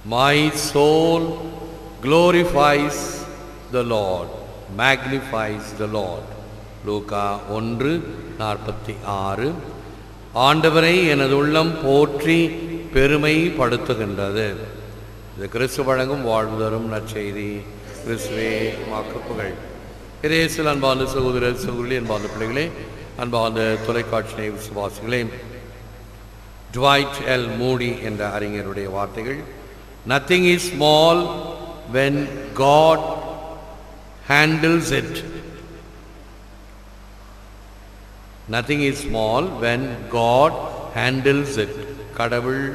My soul glorifies the Lord, magnifies the Lord. லூக்கா 1:46. ஆண்டவரை எனது உள்ளம் போற்றி பெருமைப்படுத்துகின்றது. இது கிறிஸ்து வழங்கும் வாழ்வு தரும் நற்செய்தி. கிறிஸ்துவே உமக்கு புகழ். இயேசுவில் அன்பார்ந்த சகோதரர் சகோதரி, அன்பார்ந்த பிள்ளைகளே, அன்பார்ந்த தொலைக்காட்சி விசுவாசிகளே, ட்வைட் எல் மூடி என்ற அறிஞருடைய வார்த்தைகள், nothing is small when God handles it. Nothing is small when God handles it. கடவுள்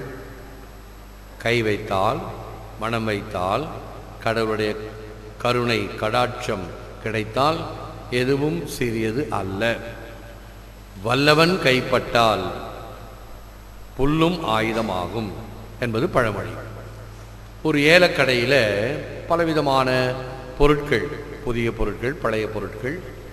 கை வைத்தால், மனம் வைத்தால், கடவுளுடைய கருணை கடாட்சம் கிடைத்தால் எதுவும் சிறியது அல்ல. வல்லவன் கைப்பட்டால் புல்லும் ஆயுதமாகும் என்பது பழமொழி. ஒரு ஏலக்கடையில் பலவிதமான பொருட்கள், புதிய பொருட்கள், பழைய பொருட்கள்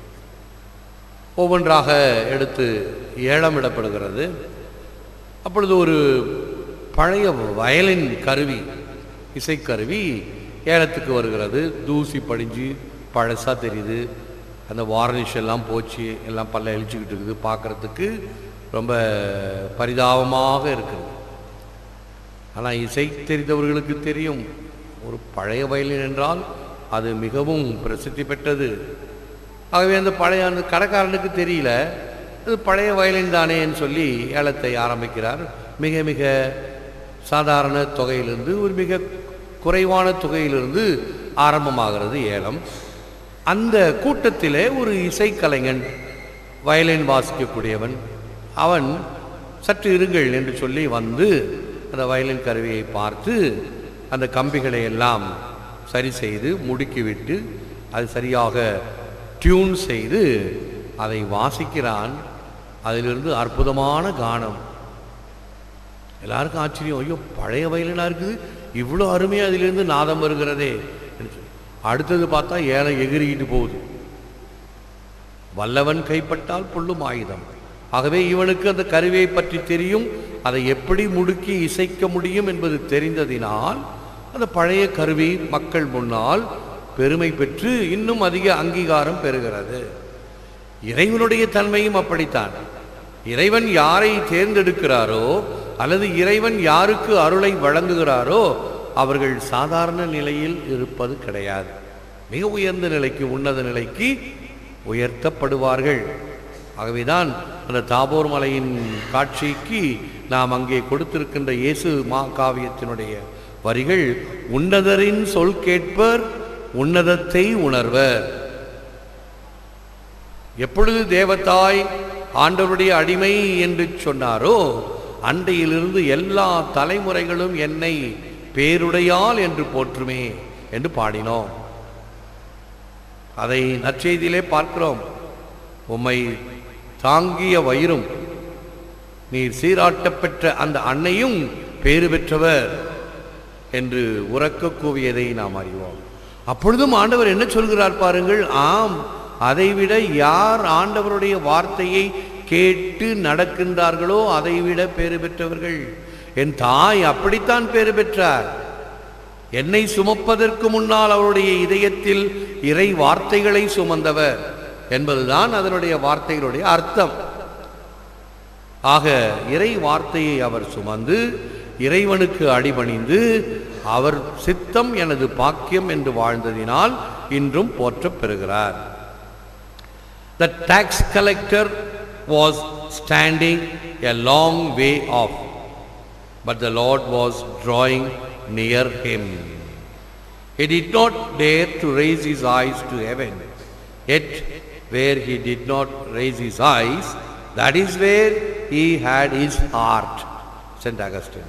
ஒவ்வொன்றாக எடுத்து ஏலமிடப்படுகிறது. அப்பொழுது ஒரு பழைய வயலின் கருவி, இசைக்கருவி ஏலத்துக்கு வருகிறது. தூசி படிஞ்சு பழசாக தெரியுது, அந்த வார்னிஷ் எல்லாம் போச்சு, எல்லாம் பல்ல இழிச்சுக்கிட்டு இருக்குது, பார்க்குறதுக்கு ரொம்ப பரிதாபமாக இருக்குது. ஆனால் இசை தெரிந்தவர்களுக்கு தெரியும், ஒரு பழைய வயலின் என்றால் அது மிகவும் பிரசித்தி பெற்றது. ஆகவே அந்த கடைக்காரனுக்கு தெரியல, அது பழைய வயலின் தானேன்னு சொல்லி ஏலத்தை ஆரம்பிக்கிறார். மிக மிக சாதாரண தொகையிலிருந்து ஒரு மிக குறைவான தொகையிலிருந்து ஆரம்பமாகிறது ஏலம். அந்த கூட்டத்திலே ஒரு இசைக்கலைஞன், வயலின் வாசிக்கக்கூடியவன், அவன் சற்று இருங்கள் என்று சொல்லி வந்து அந்த வயலின் கருவியை பார்த்து அந்த கம்பிகளை எல்லாம் சரி செய்து முடுக்கிவிட்டு அது சரியாக டியூன் செய்து அதை வாசிக்கிறான். அதிலிருந்து அற்புதமான கானம். எல்லாருக்கும் ஆச்சரியம், ஐயோ பழைய வயலினாக இருக்குது, இவ்வளோ அருமையாக அதிலிருந்து நாதம் வருகிறதே. அடுத்தது பார்த்தா ஏலம் எகிரிக்கிட்டு போகுது. வல்லவன் கைப்பட்டால் புல்லும் ஆயுதம். ஆகவே இவனுக்கு அந்த கருவியை பற்றி தெரியும், அதை எப்படி முடுக்கி இசைக்க முடியும் என்பது தெரிந்ததினால் அந்த பழைய கருவி மக்கள் முன்னால் பெருமை பெற்று இன்னும் அதிக அங்கீகாரம் பெறுகிறது. இறைவனுடைய தன்மையும் அப்படித்தான். இறைவன் யாரை தேர்ந்தெடுக்கிறாரோ அல்லது இறைவன் யாருக்கு அருளை வழங்குகிறாரோ அவர்கள் சாதாரண நிலையில் இருப்பது கிடையாது. மிக உயர்ந்த நிலைக்கு, உன்னத நிலைக்கு உயர்த்தப்படுவார்கள். ஆகவேதான் அந்த தாபோர் மலையின் காட்சிக்கு நாம் அங்கே கொடுத்திருக்கின்ற இயேசு காவியத்தினுடைய வரிகள், உன்னதரின் சொல் கேட்பர், உன்னதத்தை உணர்வர். எப்பொழுது தேவதாய் ஆண்டவருடைய அடிமை என்று சொன்னாரோ அண்டையிலிருந்து எல்லா தலைமுறைகளும் என்னை பேருடையால் என்று போற்றுமே என்று பாடினோம். அதை நற்செய்தியிலே பார்க்கிறோம். உம்மை தாங்கிய வயிறும் நீர் சீராட்டப்பெற்ற அந்த அன்னையும் பேறு பெற்றவர் என்று உரக்க கூவியதை நாம் அறிவோம். அப்பொழுதும் ஆண்டவர் என்ன சொல்கிறார் பாருங்கள், ஆம், அதைவிட யார் ஆண்டவருடைய வார்த்தையை கேட்டு நடக்கின்றார்களோ அதைவிட பேறு பெற்றவர்கள். என் தாய் அப்படித்தான் பேறு பெற்றார். என்னை சுமப்பதற்கு முன்னால் அவருடைய இதயத்தில் இறை வார்த்தைகளை சுமந்தவர் என்பதுதான் அதனுடைய வார்த்தைகளுடைய அர்த்தம். ஆக இறை வார்த்தையை அவர் சுமந்து இறைவனுக்கு அடிபணிந்து அவர் சித்தம் எனது பாக்கியம் என்று வாழ்ந்ததினால் இன்றும் போற்றப் பெறுகிறார். The tax collector was standing a long way off, but the Lord was drawing near him. He did not dare to raise his eyes to heaven, yet where he did not raise his eyes, that is where he had his heart. St. Augustine.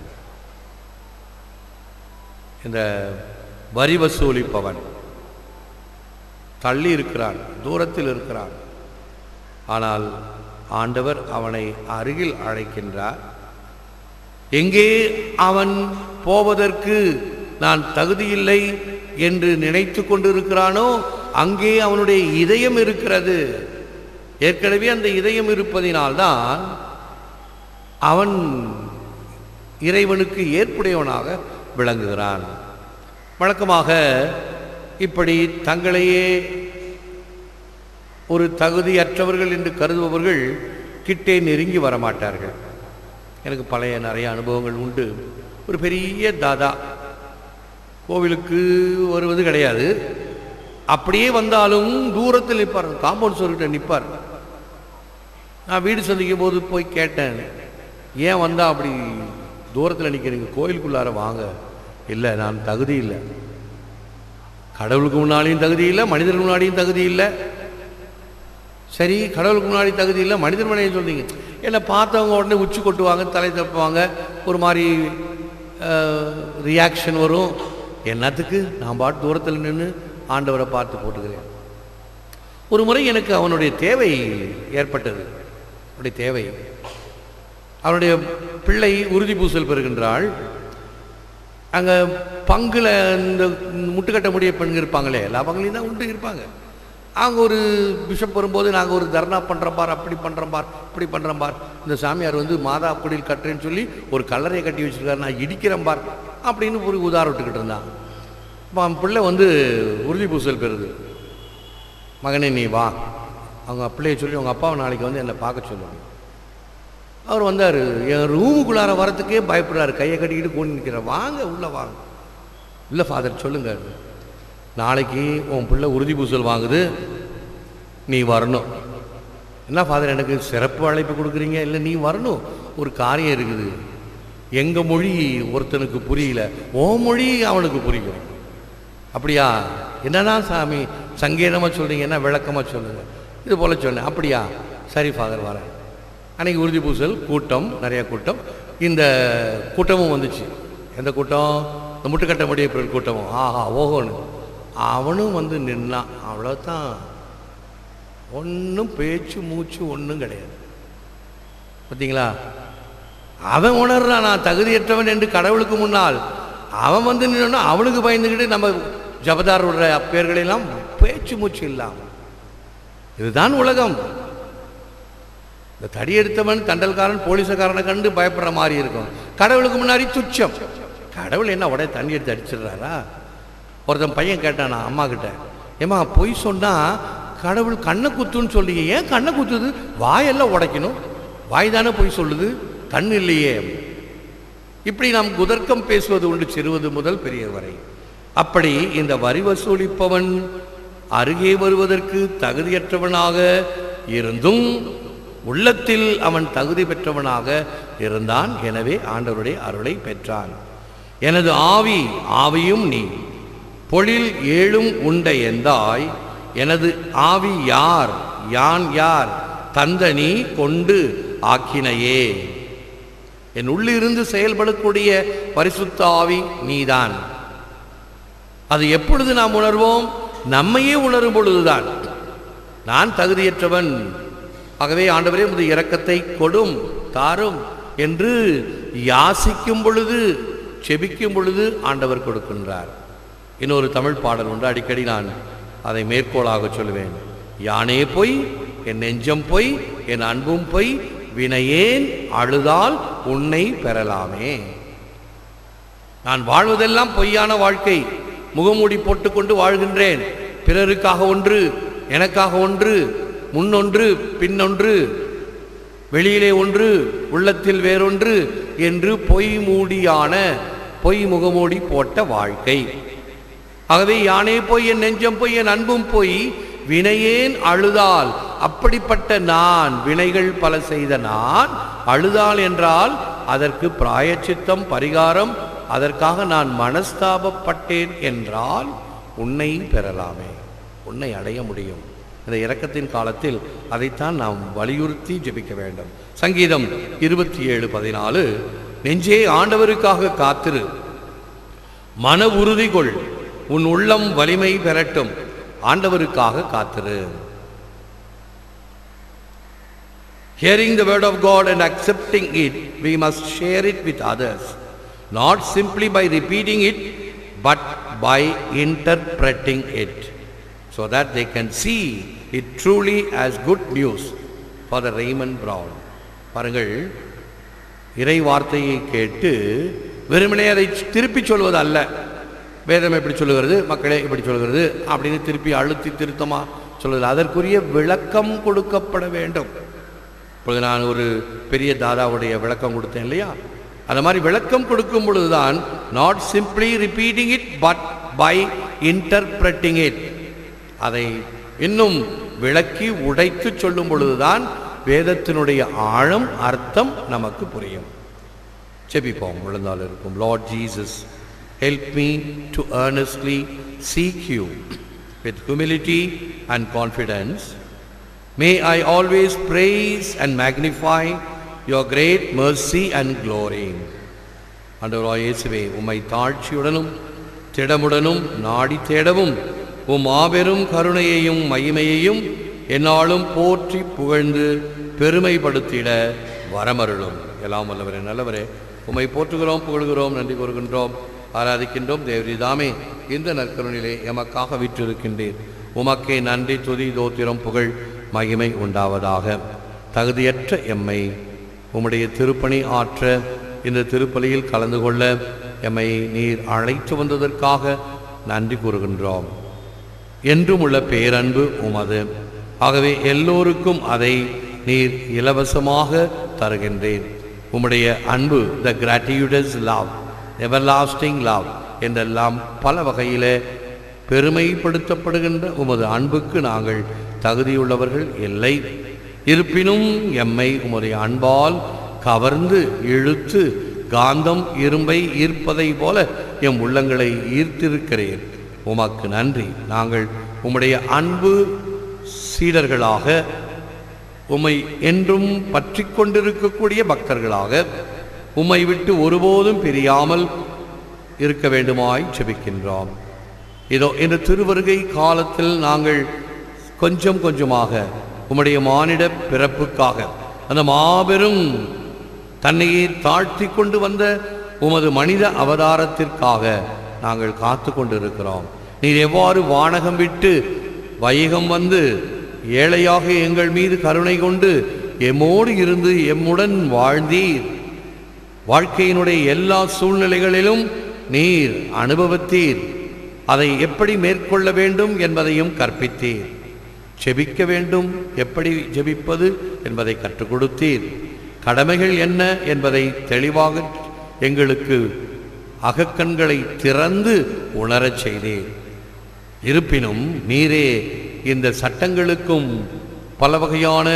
இந்த வரி வசூலிப்பவன் தள்ளி இருக்கிறான், தூரத்தில் இருக்கிறான். ஆனால் ஆண்டவர் அவனை அருகில் அழைக்கின்றார். எங்கே அவன் போவதற்கு நான் தகுதியில்லை என்று நினைத்து கொண்டிருக்கிறானோ அங்கே அவனுடைய இதயம் இருக்கிறது. ஏற்கனவே அந்த இதயம் இருப்பதினால்தான் அவன் இறைவனுக்கு ஏற்புடையவனாக விளங்குகிறான். வழக்கமாக இப்படி தங்களையே ஒரு தகுதியற்றவர்கள் என்று கருதுபவர்கள் கிட்டே நெருங்கி வரமாட்டார்கள். எனக்கு பழைய நிறைய அனுபவங்கள் உண்டு. ஒரு பெரிய தாதா கோவிலுக்கு வருவது கிடையாது. அப்படியே வந்தாலும் தூரத்தில் நிற்பார், காம்பவுண்ட் சுவர்கிட்ட நிற்பார். நான் வீடு சந்திக்கும் போது போய் கேட்டேன், ஏன் வந்தால் அப்படி தூரத்தில் நிற்கிறீங்க, கோயிலுக்குள்ளார வாங்க. இல்லை, நான் தகுதி இல்லை, கடவுளுக்கு முன்னாடியும் தகுதி இல்லை, மனிதர்கள் முன்னாடியும் தகுதி இல்லை. சரி, கடவுளுக்கு முன்னாடி தகுதி இல்லை, மனிதர் முன்னாடி சொல்றீங்க. என்னை பார்த்தவங்க உடனே உச்சி கொட்டுவாங்க, தலை தப்புவாங்க, ஒரு மாதிரி ரியாக்ஷன் வரும். என்னத்துக்கு நான் பாட்டு தூரத்தில் நின்று ஆண்டவரை பார்த்து போட்டுக்கிறேன். ஒரு முறை எனக்கு அவனுடைய தேவை ஏற்பட்டது. அவனுடைய தேவை, அவனுடைய பிள்ளை உறுதி பூசல் பெறுகின்றாள். அங்கே பங்குல இந்த முட்டுக்கட்ட முடிய பெண்கள் இருப்பாங்களே, எல்லா பங்குலையும் தான் உண்டு இருப்பாங்க. அவங்க ஒரு பிஷப் வரும்போது நாங்கள் ஒரு தர்ணா பண்ணுறோம் பார், அப்படி பண்ணுறோம் பார், இப்படி பண்ணுறோம் பார், இந்த சாமியார் வந்து மாதா குடியில் கட்டுறேன்னு சொல்லி ஒரு கல்லறையை கட்டி வச்சுருக்காரு, நான் இடிக்கிறேன் பார் அப்படின்னு ஒரு உதாரணம் விட்டுக்கிட்டு இருந்தான். இப்போ அவன் பிள்ளை வந்து உறுதி பூசல் பெறுது. மகனே நீ வா, அவங்க பிள்ளையை சொல்லி அவங்க அப்பாவை நாளைக்கு வந்து என்னை பார்க்க சொல்லுவாங்க. அவர் வந்தார். என் ரூமுக்குள்ளார வரத்துக்கே பயப்படுறாரு, கையை கட்டிக்கிட்டு கூணி நிற்கிறார். வாங்க உள்ளே வாங்க. இல்லை ஃபாதர் சொல்லுங்க, நாளைக்கு உன் பிள்ளை உறுதி பூசல் வாங்குது, நீ வரணும். என்ன ஃபாதர் எனக்கு சிறப்பு அழைப்பு கொடுக்குறீங்க? இல்லை, நீ வரணும், ஒரு காரியம் இருக்குது. எங்கள் மொழி ஒருத்தனுக்கு புரியல, உன் மொழி அவனுக்கு புரியும். அப்படியா? என்னன்னா சாமி சங்கீதமாக சொல்கிறீங்க, என்ன விளக்கமாக சொல்லுங்கள், இது போல் சொன்னேன். அப்படியா? சரி ஃபாதர் வரேன். அன்றைக்கி உறுதி பூசல் கூட்டம், நிறையா கூட்டம். இந்த கூட்டமும் வந்துச்சு. எந்த கூட்டம்? இந்த முட்டுக்கட்ட முடிய கூட்டமும். ஆஹா ஓஹோன்னு அவனும் வந்து நின்னான். அவ்வளோதான், ஒன்றும் பேச்சு மூச்சு ஒன்றும் கிடையாது. பார்த்தீங்களா? அவன் உணர்றான் நான் தகுதியற்றவன் என்று கடவுளுக்கு முன்னால். அவன் வந்து நின்னா அவனுக்கு பயந்துக்கிட்டு நம்ம ஜபதாரோட பேர்களெல்லாம் பேச்சு மூச்சு இல்லாமல். இதுதான் உலகம். இந்த தடி எடுத்தவன் தண்டல்காரன் போலீஸக்காரனை கண்டு பயப்படுற மாதிரி இருக்கும். கடவுளுக்கு முன்னாடி துச்சம். கடவுள் என்ன உடனே தண்ணி எடுத்து அடிச்சிடுறாரா? ஒருத்தன் பையன் கேட்டானா அம்மா கிட்ட, ஏம்மா பொய் சொன்னால் கடவுள் கண்ணை குத்துன்னு சொல்றீங்க, ஏன் கண்ணை குத்துது? வாயெல்லாம் உடைக்கணும், வாய் தானே பொய் சொல்லுது, கண் இல்லையே. இப்படி நாம் குதர்க்கம் பேசுவது உண்டு, சிறுவது முதல் பெரியவர் வரை. அப்படி இந்த வரி வசூலிப்பவன் அருகே வருவதற்கு தகுதியற்றவனாக இருந்தும் உள்ளத்தில் அவன் தகுதி பெற்றவனாக இருந்தான். எனவே ஆண்டவருடைய அருளை பெற்றான். எனது ஆவி ஆவியும் நீ பொழில் ஏழும் உண்ட எந்தாய், எனது ஆவி யார் யான் யார் தந்த நீ கொண்டு ஆக்கினையே. என் உள்ளிருந்து செயல்படக்கூடிய பரிசுத்த ஆவி நீதான். அது எப்பொழுது நாம் உணர்வோம்? நம்மையே உணரும் பொழுதுதான். நான் தகுதியற்றவன், ஆகவே ஆண்டவரே உமது இரக்கத்தை கொடும் தாரும் என்று யாசிக்கும் பொழுது, செபிக்கும் பொழுது ஆண்டவர் கொடுக்கின்றார். இன்னொரு தமிழ் பாடல் ஒன்று, அடிக்கடி நான் அதை மேற்கோளாக சொல்லுவேன். யானே பொய், என் நெஞ்சம் பொய், என் அன்பும் பொய், வினையேன் அழுதால் உன்னை பெறலாமே. நான் வாழ்வதெல்லாம் பொய்யான வாழ்க்கை, முகமூடி போட்டுக்கொண்டு வாழ்கின்றேன். பிறருக்காக ஒன்று, எனக்காக ஒன்று, முன்னொன்று பின்னொன்று, வெளியிலே ஒன்று உள்ளத்தில் வேறொன்று என்று பொய் மூடியான பொய் முகமூடி போட்ட வாழ்க்கை. ஆகவே யானே பொய், என் நெஞ்சம் பொய், என் அன்பும் பொய், வினையேன் அழுதால். அப்படிப்பட்ட நான், வினைகள் பல செய்த நான் அழுதால் என்றால் அதற்கு பிராயச்சித்தம் பரிகாரம், அதற்காக நான் மனஸ்தாபப்பட்டேன் என்றால் உன்னை பெறலாமே, உன்னை அடைய முடியும். இந்த இரக்கத்தின் காலத்தில் அதைத்தான் நாம் வலியுறுத்தி ஜெபிக்க வேண்டும். சங்கீதம் 27:14, நெஞ்சே ஆண்டவருக்காக காத்திரு, மன உறுதி கொள், உன் உள்ளம் வலிமை பெறட்டும், ஆண்டவருக்காக காத்திரு. Hearing the word of God and accepting it, we must share it with others, not simply by repeating it, but by interpreting it, so that they can see it truly as good news for the Raymond Brown. பாருங்கள், இறை வார்த்தையை கேட்டு வெறுமனே அதை திருப்பி சொல்வது அல்ல. வேதம் எப்படி சொல்லுகிறது, மக்களே இப்படி சொல்லுகிறது அப்படின்னு திருப்பி அழுத்தி திருத்தமாக சொல்வது, அதற்குரிய விளக்கம் கொடுக்கப்பட வேண்டும். இப்பொழுது நான் ஒரு பெரிய தாதாவுடைய விளக்கம் கொடுத்தேன் இல்லையா, அந்த மாதிரி விளக்கம் கொடுக்கும் பொழுதுதான், not simply repeating it but by interpreting it, அதை இன்னும் விளக்கி உடைத்து சொல்லும் பொழுதுதான் வேதத்தினுடைய ஆழம் அர்த்தம் நமக்கு புரியும். ஜெபிப்போம். விழுந்தால் இருக்கும். Lord Jesus, help me to earnestly seek you with humility and confidence. May I always praise and magnify your great mercy and glory. ஆண்டவராகிய இயேசுவே, உம்மை தாழ்ச்சியுடனும் திடமுடனும் நாடி தேடவும் மாபெரும் கருணையையும் மகிமையையும் என்னாலும் போற்றி புகழ்ந்து பெருமைப்படுத்திட வரமருளும். எல்லாம் வல்லவரே, நல்லவரே, உம்மை போற்றுகிறோம், புகழ்கிறோம், நன்றி கூறுகின்றோம், ஆராதிக்கின்றோம். தேவரீதாமே, இந்த நற்கருணையிலே எமக்காக விற்றிருக்கின்றீர். உமக்கே நன்றி, துதி, தோத்திரம், புகழ், மகிமை உண்டாவதாக. தகுதியற்ற எம்மை உம்முடைய திருப்பணி ஆற்ற இந்த திருப்பலியில் கலந்து கொள்ள எம்மை நீர் அழைத்து வந்ததற்காக நன்றி கூறுகின்றோம். என்றும் உள்ள பேரன்பு உமது. ஆகவே எல்லோருக்கும் அதை நீர் இலவசமாக தருகின்றேன். உம்முடைய அன்பு, the gratitudes love, everlasting love என்றெல்லாம் பல வகையில் பெருமைப்படுத்தப்படுகின்ற உமது அன்புக்கு நாங்கள் தகுதியுள்ளவர்கள் இல்லை. இருப்பினும் எம்மை உம்முடைய அன்பால் கவர்ந்து இழுத்து காந்தம் இரும்பை ஈர்ப்பதை போல எம் உள்ளங்களை ஈர்த்திருக்கிறேன். உமக்கு நன்றி. நாங்கள் உம்முடைய அன்பு சீடர்களாக, உம்மை என்றும் பற்றி கொண்டிருக்கக்கூடிய பக்தர்களாக, உம்மை விட்டு ஒருபோதும் பிரியாமல் இருக்க வேண்டுமாய் ஜெபிக்கின்றோம். இதோ இந்த திருவருகை காலத்தில் நாங்கள் கொஞ்சம் கொஞ்சமாக உம்முடைய மானிட பிறப்புக்காக, அந்த மாபெரும் தன்னையே தாழ்த்தி கொண்டு வந்த உமது மனித அவதாரத்திற்காக நாங்கள் காத்து கொண்டிருக்கிறோம். நீர் எவ்வாறு வானகம் விட்டு வையகம் வந்து ஏழையாக எங்கள் மீது கருணை கொண்டு எம்மோடு இருந்து எம்முடன் வாழ்ந்தீர். வாழ்க்கையினுடைய எல்லா சூழ்நிலைகளிலும் நீர் அனுபவித்தீர். அதை எப்படி மேற்கொள்ள வேண்டும் என்பதையும் கற்பித்தீர். ஜெபிக்க வேண்டும், எப்படி ஜெபிப்பது என்பதை கற்றுக் கொடுத்தீர். கடமைகள் என்ன என்பதை தெளிவாக எங்களுக்கு அகக்கண்களை திறந்து உணரச் செய்தீர். இருப்பினும் நீரே இந்த சட்டங்களுக்கும் பல வகையான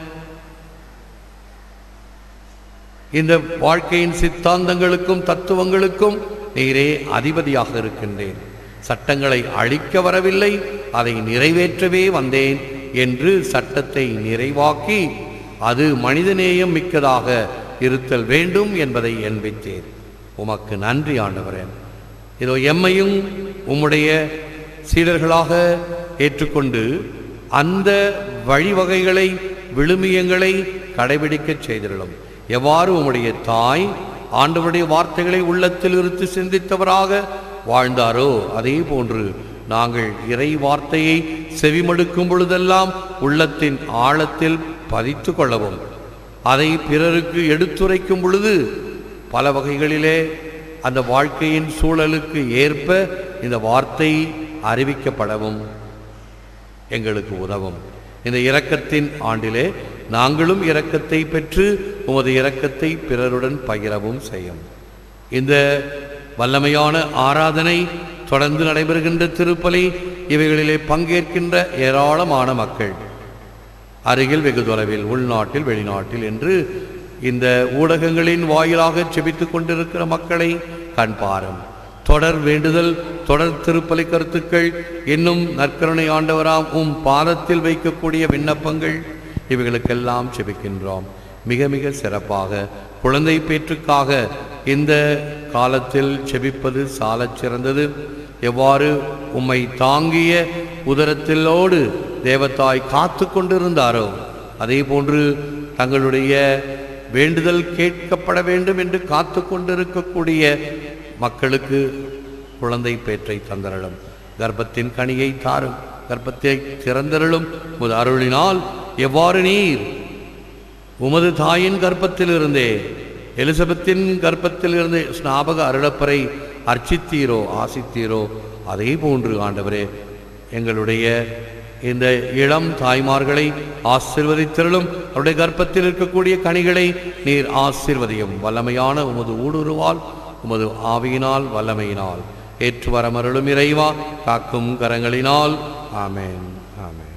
இந்த வாழ்க்கையின் சித்தாந்தங்களுக்கும் தத்துவங்களுக்கும் நீரே அதிபதியாக இருக்கின்றேன். சட்டங்களை அழிக்க வரவில்லை, அதை நிறைவேற்றவே வந்தேன் என்று சட்டத்தை நிறைவாக்கி அது மனிதநேயம் மிக்கதாக இருத்தல் வேண்டும் என்பதை எண்பித்தேன். உமக்கு நன்றி ஆண்டவரே. இதோ எம்மையும் உம்முடைய சீடர்களாக ஏற்றுக்கொண்டு அந்த வழிவகைகளை, விழுமியங்களை கடைபிடிக்கச் செய்திருளும். எவ்வாறு உம்முடைய தாய் ஆண்டவருடைய வார்த்தைகளை உள்ளத்தில் இருத்து சிந்தித்தவராக வாழ்ந்தாரோ அதே போன்று நாங்கள் இறை வார்த்தையை செவிமடுக்கும் பொழுதெல்லாம் உள்ளத்தின் ஆழத்தில் பதித்து கொள்ளவும், அதை பிறருக்கு எடுத்துரைக்கும் பொழுது பல வகைகளிலே அந்த வாழ்க்கையின் சூழலுக்கு ஏற்ப இந்த வார்த்தை அறிவிக்கப்படவும் எங்களுக்கு உதவும். இந்த இரக்கத்தின் ஆண்டிலே நாங்களும் இரக்கத்தை பெற்று உமது இரக்கத்தை பிறருடன் பகிரவும் செய்யும். இந்த வல்லமையான ஆராதனை தொடர்ந்து நடைபெறுகின்ற திருப்பலி, இவைகளிலே பங்கேற்கின்ற ஏராளமான மக்கள் அருகில், வெகு தொலைவில், உள்நாட்டில், வெளிநாட்டில் என்று இந்த ஊடகங்களின் வாயிலாக செபித்துக் கொண்டிருக்கிற மக்களை கண்பாரும். தொடர் வேண்டுதல், தொடர் திருப்பலி கருத்துக்கள், இன்னும் நற்கருணை ஆண்டவராம் உம் பாதத்தில் வைக்கக்கூடிய விண்ணப்பங்கள், இவைகளுக்கெல்லாம் செபிக்கின்றோம். மிக மிக சிறப்பாக குழந்தை பேற்றுக்காக இந்த காலத்தில் செபிப்பது சாலச் சிறந்தது. எவ்வாறு உம்மை தாங்கிய உதரத்திலோடு தேவத்தாய் காத்து கொண்டிருந்தாரோ அதே போன்று தங்களுடைய வேண்டுதல் கேட்கப்பட வேண்டும் என்று காத்து கொண்டிருக்கக்கூடிய மக்களுக்கு குழந்தை பேற்றை தந்தரலும். கர்ப்பத்தின் கனியை தாரும், கர்ப்பத்தை திறந்தரலும். உமது அருளினால் எவ்வாறு நீர் உமது தாயின் கர்ப்பத்தில் இருந்தே எலிசபெத்தின் கர்ப்பத்தில் இருந்து ஸ்நாபக அருளப்பரை அர்ச்சித்தீரோ ஆசித்தீரோ அதே போன்று ஆண்டவரே எங்களுடைய இந்த இளம் தாய்மார்களை ஆசீர்வதித்திருளும். அவருடைய கர்ப்பத்தில் இருக்கக்கூடிய கனிகளை நீர் ஆசீர்வதியும். வல்லமையான உமது ஊடுருவால் உமது ஆவியினால் வல்லமையினால் ஏற்று வரமருளும் இறைவா, காக்கும் கரங்களினால். ஆமென், ஆமென்.